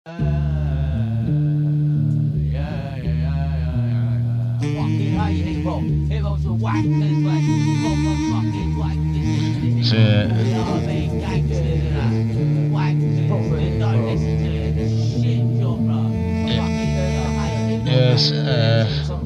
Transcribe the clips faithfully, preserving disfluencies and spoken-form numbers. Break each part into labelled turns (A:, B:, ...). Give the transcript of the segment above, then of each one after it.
A: Yes, uh,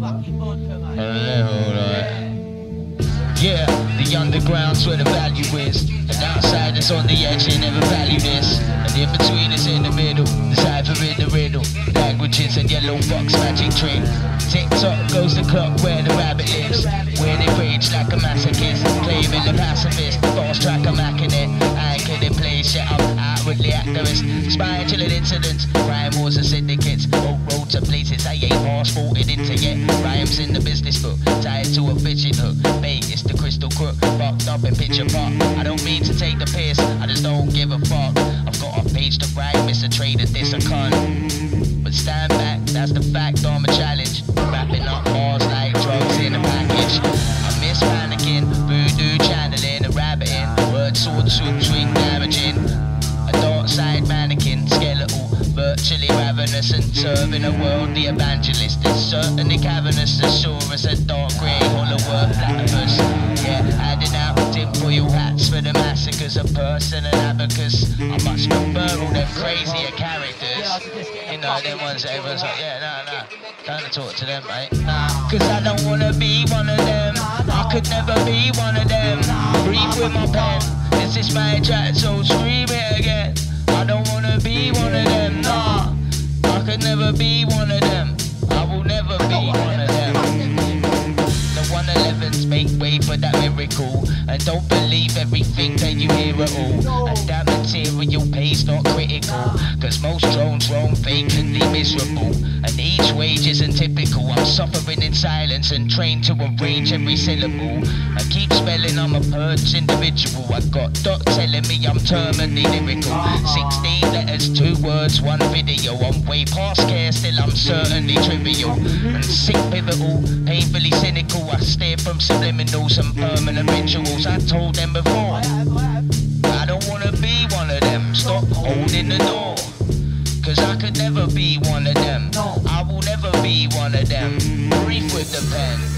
A: yeah, the underground's where the value is, and outsiders on the edge, they never value this, and in between is in the middle, deciphering the riddle, languages and yellow box magic trick. Tick-tock goes the clock where the rabbit lives, where they rage like a masochist, claiming the pacifist, false track I'm hacking it, anchored in place, shut up, outwardly activist, spiritual incidents, crime wars and syndicates, road road to places I ain't passported into yet, rhymes in the business book, tied to a fishing hook, bait is the crystal crook, fucked up and picture park, I don't mean to take the piss, I just don't give a fuck, I've got a page to write, miss a trader, this a cunt, but stand back, that's the fact, I'm a challenge, wrapping up bars like drugs in a package, I miss panicking, voodoo channeling, a rabbiting, word sword swoop swing damaging, a dark side mannequin, skeletal, virtually ravenous and serving a world, the evangelist is certainly cavernous, as sure as a dark grey hollow earth platypus, yeah, adding out tinfoil hats for the massacres of person and abacus, I much prefer all them crazier characters, you know, them ones that everyone's like, yeah, no, no, don't talk to them, mate, nah, cause I don't wanna be one of them, I could never be one of them, breathe with my pen, this is my track, so scream it again, I don't wanna be one of them, nah, I could never be one of them, I will never be one of them. The one elevens make way for that miracle, and don't believe everything that you hear at all, and that material pays not critical, cause most drones roam vacantly miserable, and each wage isn't typical, I'm suffering in silence and trained to arrange every syllable, I keep spelling I'm a purged individual, I got Doc telling me I'm terminally lyrical, sixteen letters, two words, one video, I'm way past care, still I'm certainly trivial, and sick pivotal, painfully cynical, I steer from subliminals and permanent rituals, I told them before, I don't wanna be one of them, stop holding the door, cause I could never be one of them, I will never be one of them, brief with the pen.